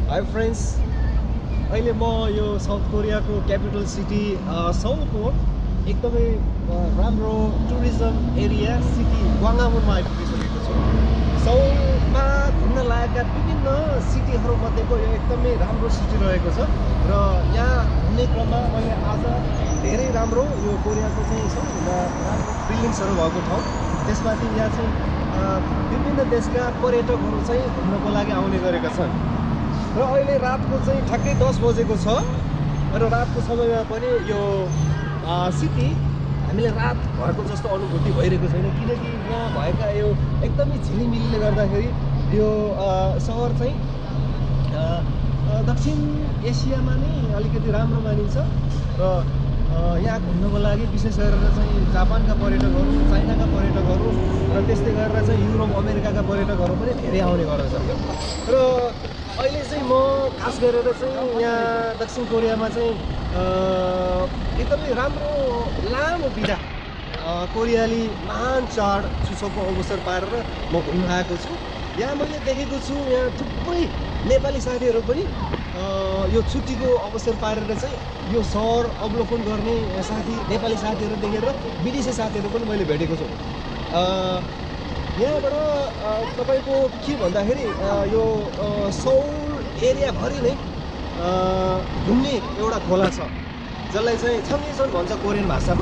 High friends, अहिले म यो साउथ कोरियाको क्यापिटल सिटी सौलको एकदमै राम्रो टुरिज्म एरिया सिटी ग्वाङ्घामुनमा आइपुगिसकेको छु। सौलमा घुम्न लागेका विभिन्न सिटीहरूमध्येको यो एकदमै राम्रो सिटी रहेको छ र यहाँ घुम्ने क्रममा मैले आज धेरै राम्रो यो कोरियाको चाहिँ सबैभन्दा राम्रो बिल्डिङ्सहरू भएको ठाउँ, त्यसमाथि यहाँ चाहिँ विभिन्न देशका पर्यटकहरू चाहिँ घुम्नको लागि आउने गरेका छन्। र अहिले रातको चाहिँ ठ्याक्कै 10 बजेको छ र रातको समयमा पनि यो सिटी हामीले रात भएको जस्तो अनुभूति भइरहेको छैन, किनकि यहाँ भएका यो एकदमै झिलिमिलीले गर्दाखेरि यो सहर चाहिँ दक्षिण एसियामा नै अलिकति राम्रो मानिन्छ र यहाँ घुम्नको लागि विशेष गरेर चाहिँ जापानका पर्यटकहरू, चाइनाका पर्यटकहरू र त्यस्तै गरेर चाहिँ युरोप अमेरिकाका पर्यटकहरू पनि धेरै आउने गर्दछ। र अहिले चाहिँ म खास गरेर चाहिँ यहाँ दक्षिण कोरियामा चाहिँ एकदमै राम्रो लामो बिदा कोरियाली महान चाड चुसोकको अवसर पारेर म घुम्न आएको छु। यहाँ मैले देखेको छु यहाँ थुप्रै नेपाली साथीहरू पनि यो छुट्टीको अवसर पारेर चाहिँ यो सहर अवलोकन गर्ने साथी नेपाली साथीहरू देखेर विदेशी साथीहरू पनि मैले भेटेको छु। यहाँबाट तपाईँको के भन्दाखेरि यो सौल एरियाभरि नै घुम्ने एउटा खोला छ जसलाई चाहिँ छङ्गेसन भन्छ कोरियन भाषामा।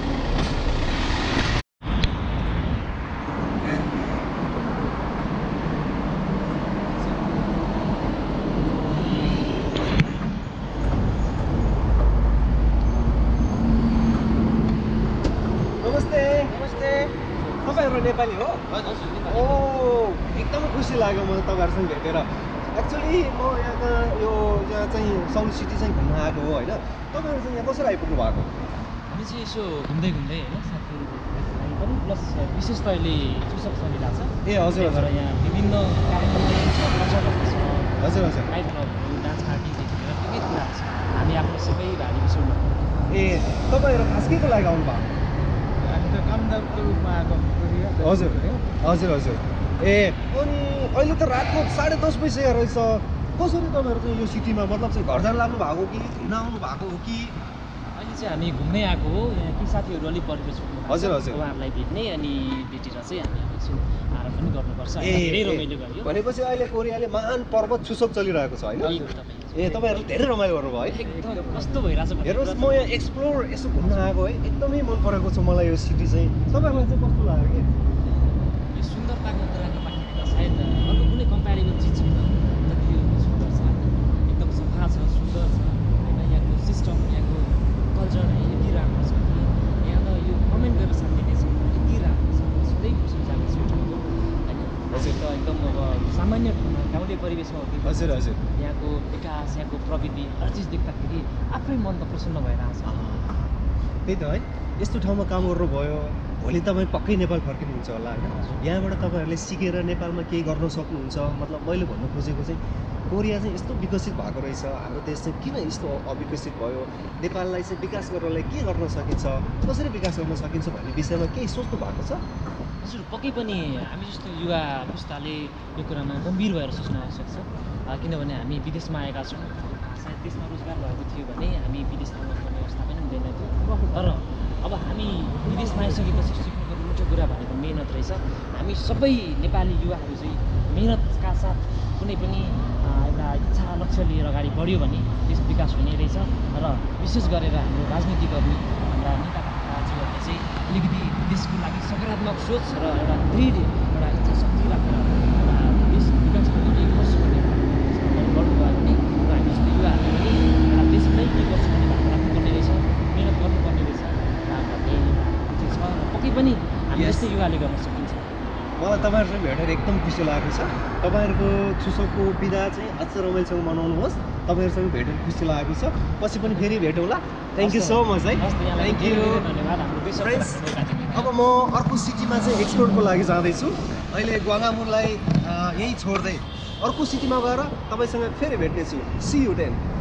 नेपाली हो? ओ, एकदमै खुसी लाग्यो मलाई तपाईँहरूसँग भेटेर। एक्चुअली म यहाँका यहाँ चाहिँ साउथ सिटी चाहिँ घुम्न आएको हो होइन। तपाईँहरू चाहिँ यहाँ कसरी आइपुग्नु भएको? हामी चाहिँ यसो घुम्दै होइन साथीहरू पनि प्लस विशेष त अहिले चुसक चलिरहेको छ। ए हजुर हजुर, यहाँ विभिन्न कार्यक्रमहरू छ, हजुर हजुर, नाइट क्लबहरू, डान्स पार्टीदेखि लिएर के कुराहरू छ, हामी आफ्नो सबै भारी मिसाउनु। ए तपाईँहरू खास के को लागि आउनु भएको? हामी त कामदारको रूपमा आएको। हजुर हजुर हजुर। ए अनि अहिले त रातको 10:30 बजिसकेको रहेछ, कसरी तपाईँहरू चाहिँ यो सिटीमा मतलब चाहिँ घर जान लाग्नु भएको कि घुम्न आउनु भएको हो कि? अहिले चाहिँ हामी घुम्नै आएको हो, यहाँ कि साथीहरू अलिक परिवेश हजुर हजुर उहाँहरूलाई भेट्ने अनि भेटेर चाहिँ हामी एकछिन आराम पनि गर्नुपर्छ। धेरै रमाइलो गर्यो। भनेपछि अहिले कोरियाले महान पर्व चुसोक चलिरहेको छ होइन? ए तपाईँहरूले धेरै रमाइलो गर्नुभयो है? एकदम कस्तो भइरहेछ हेर्नुहोस्, म यहाँ एक्सप्लोर यसो घुम्न आएको है, एकदमै मन परेको छ मलाई यो सिटी चाहिँ। तपाईँहरूलाई चाहिँ कस्तो लाग्यो कि? यो सुन्दरताको कुराको माथि त सायद अर्को कुनै कम्पेरिबल चिज छैन जति यो सुन्दर छ। एकदम सफा छ, सुन्दर छ होइन। यहाँको सिस्टम, यहाँको कल्चर यति राम्रो छ कि यहाँ त यो कमेन्ट गरेर साथीले चाहिँ यति राम्रो छ। सधैँ खुसी जाने सुटको होइन। हजुर त एकदम अब सामान्य ठाउँमा गाउँले परिवेशमा हो कि हजुर हजुर, यहाँको विकास, यहाँको प्रविधि हर चिज देख्दाखेरि आफै मन त प्रसन्न भइरहेछ। त्यही त है, यस्तो ठाउँमा काम गर्नुभयो, भोलि तपाईँ पक्कै नेपाल फर्किनुहुन्छ होला होइन। यहाँबाट तपाईँहरूले सिकेर नेपालमा केही गर्न सक्नुहुन्छ। मतलब मैले भन्नु खोजेको चाहिँ कोरिया चाहिँ यस्तो विकसित भएको रहेछ, हाम्रो देश चाहिँ किन यस्तो अविकसित भयो, नेपाललाई चाहिँ विकास गर्नलाई के गर्न सकिन्छ, कसरी विकास गर्न सकिन्छ भन्ने विषयमा केही सोच्नु भएको छ? हजुर पक्कै पनि हामी जस्तो युवा पुस्ताले यो कुरामा गम्भीर भएर सोच्न आवश्यक छ। किनभने हामी विदेशमा आएका छौँ, सायद देशमा रोजगार भएको थियो भने हामी विदेश जानु पर्ने अवस्था पनि हुँदैन थियो। तर अब हामी विदेशमा आइसकेपछि सिक्नुपर्ने मुख्य कुरा भनेको मेहनत रहेछ। हामी सबै नेपाली युवाहरू चाहिँ मेहनतका साथ कुनै पनि एउटा इच्छा लक्ष्य लिएर अगाडि बढ्यो भने देश विकास हुने रहेछ। र विशेष गरेर हाम्रो राजनीतिकर्मी हाम्रा नेताहरूले चाहिँ अलिकति देशको लागि सकारात्मक सोच र एउटा दृढ एउटा इच्छा शक्ति राखेर एउटा देश विकास गर्ने केही गर्छु भन्ने गर्नुभयो भने र हामी जस्तो युवाहरूले पनि एउटा देशमै के गर्छु भन्ने भावना राख्नुपर्ने रहेछ, मिहिनेत गर्नुपर्ने रहेछ भन्ने चिज छ। र पक्कै पनि हामी जस्तै युवाले गर्न सकिन्छ। मलाई तपाईँहरूसँग भेटेर एकदम खुसी लागेको छ। तपाईँहरूको चुसोकको बिदा चाहिँ अझ रमाइलोसँग मनाउनुहोस्। तपाईँहरूसँग भेटेर खुसी लागेको छ। पछि पनि फेरि भेटौँला। थ्याङ्क यू सो मच है। Thank you friends. अब म अर्को सिटीमा चाहिँ एक्सप्लोरको लागि जाँदैछु। अहिले ग्वाङ्घामुनलाई यहीँ छोड्दै अर्को सिटीमा गएर तपाईँसँग फेरि भेट्नेछु। C you then.